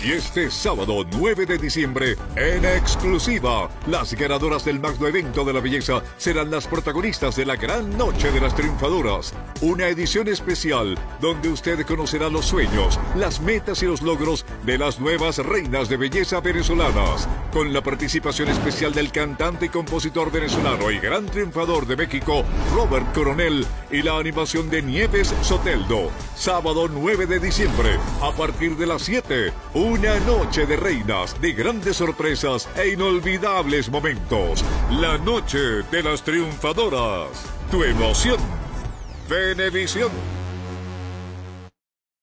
Y este sábado 9 de diciembre, en exclusiva, las ganadoras del magno evento de la belleza serán las protagonistas de la gran noche de las triunfadoras. Una edición especial donde usted conocerá los sueños, las metas y los logros de las nuevas reinas de belleza venezolanas. Con la participación especial del cantante y compositor venezolano y gran triunfador de México, Robert Coronel, y la animación de Nieves Soteldo. Sábado 9 de diciembre, a partir de las 7, una noche de reinas, de grandes sorpresas e inolvidables momentos. La noche de las triunfadoras. Tu emoción. Venevisión.